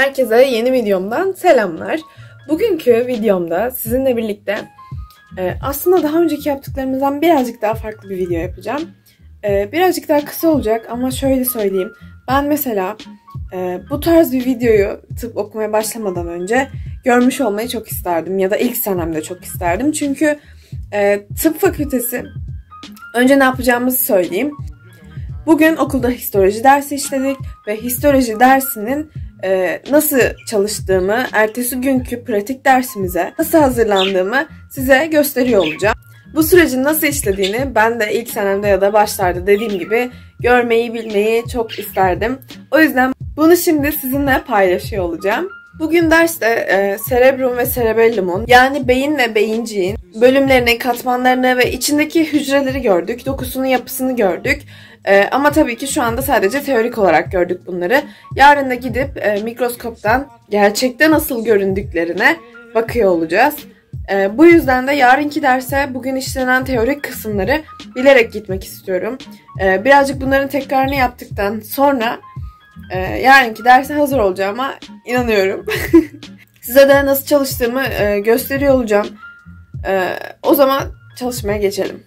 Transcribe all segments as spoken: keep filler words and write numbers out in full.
Herkese yeni videomdan selamlar. Bugünkü videomda sizinle birlikte e, aslında daha önceki yaptıklarımızdan birazcık daha farklı bir video yapacağım. E, birazcık daha kısa olacak ama şöyle söyleyeyim. Ben mesela e, bu tarz bir videoyu tıp okumaya başlamadan önce görmüş olmayı çok isterdim. Ya da ilk senemde çok isterdim. Çünkü e, tıp fakültesi, önce ne yapacağımızı söyleyeyim. Bugün okulda histoloji dersi işledik ve histoloji dersinin e, nasıl çalıştığımı, ertesi günkü pratik dersimize nasıl hazırlandığımı size gösteriyor olacağım. Bu sürecin nasıl işlediğini ben de ilk senemde ya da başlarda dediğim gibi görmeyi, bilmeyi çok isterdim. O yüzden bunu şimdi sizinle paylaşıyor olacağım. Bugün derste e, cerebrum ve cerebellum'un, yani beyin ve beyinciğin bölümlerini, katmanlarını ve içindeki hücreleri gördük. Dokusunun yapısını gördük. E, ama tabii ki şu anda sadece teorik olarak gördük bunları. Yarın da gidip e, mikroskoptan gerçekte nasıl göründüklerine bakıyor olacağız. E, bu yüzden de yarınki derse bugün işlenen teorik kısımları bilerek gitmek istiyorum. E, birazcık bunların tekrarını yaptıktan sonra Ee, yarınki derse hazır olacağıma inanıyorum. Size de nasıl çalıştığımı e, gösteriyor olacağım. E, o zaman çalışmaya geçelim.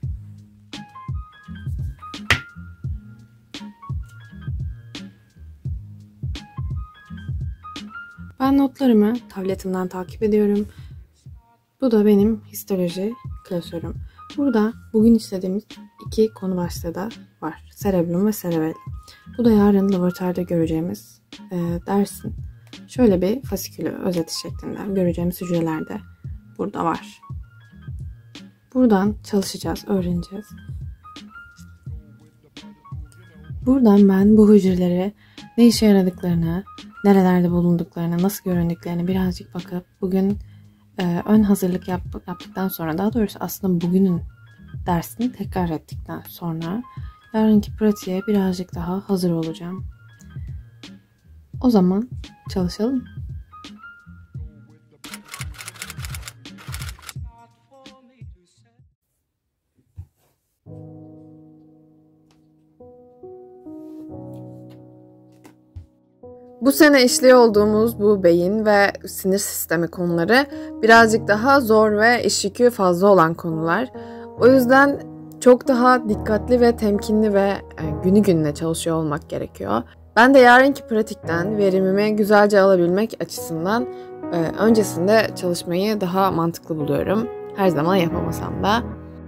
Ben notlarımı tabletimden takip ediyorum. Bu da benim histoloji klasörüm. Burada bugün işlediğimiz iki konu başlığı da var. Cerebellum ve cerebellum. Bu da yarın laboratuvarda göreceğimiz e, dersin şöyle bir fasikülü özeti şeklinde göreceğimiz hücreler de burada var. Buradan çalışacağız, öğreneceğiz. Buradan ben bu hücreleri ne işe yaradıklarını, nerelerde bulunduklarını, nasıl göründüklerini birazcık bakıp bugün e, ön hazırlık yap, yaptıktan sonra, daha doğrusu aslında bugünün dersini tekrar ettikten sonra yarınki pratiğe birazcık daha hazır olacağım. O zaman çalışalım. Bu sene işliyor olduğumuz bu beyin ve sinir sistemi konuları birazcık daha zor ve iş yükü fazla olan konular. O yüzden çok daha dikkatli ve temkinli ve günü gününe çalışıyor olmak gerekiyor. Ben de yarınki pratikten verimimi güzelce alabilmek açısından öncesinde çalışmayı daha mantıklı buluyorum. Her zaman yapamasam da.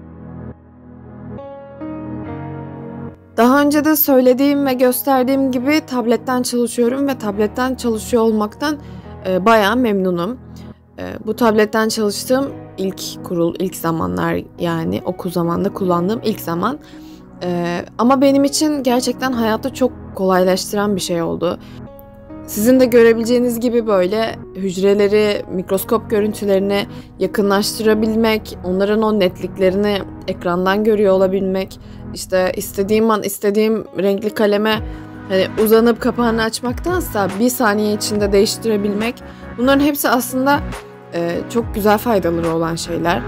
Daha önce de söylediğim ve gösterdiğim gibi tabletten çalışıyorum ve tabletten çalışıyor olmaktan e, bayağı memnunum. E, bu tabletten çalıştığım ilk kurul, ilk zamanlar, yani okul zamanında kullandığım ilk zaman. E, ama benim için gerçekten hayatı çok kolaylaştıran bir şey oldu. Sizin de görebileceğiniz gibi böyle hücreleri, mikroskop görüntülerini yakınlaştırabilmek, onların o netliklerini ekrandan görüyor olabilmek, işte istediğim an istediğim renkli kaleme hani uzanıp kapağını açmaktansa bir saniye içinde değiştirebilmek, bunların hepsi aslında e, çok güzel faydaları olan şeyler.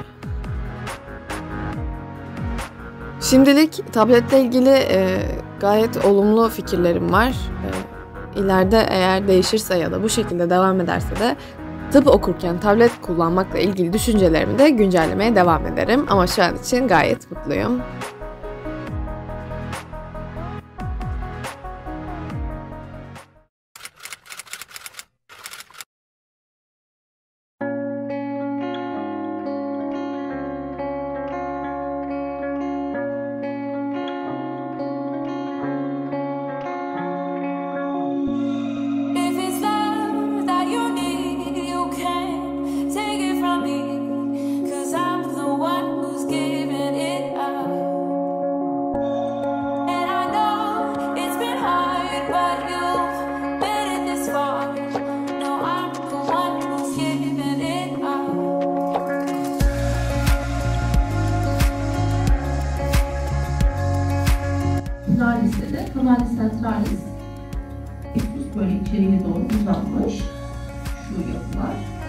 Şimdilik tabletle ilgili e, gayet olumlu fikirlerim var. E, İleride eğer değişirse ya da bu şekilde devam ederse de tıp okurken tablet kullanmakla ilgili düşüncelerimi de güncellemeye devam ederim. Ama şu an için gayet mutluyum. Listede Lunalis centralis böyle içeriye doğru uzanmış şu yapılar.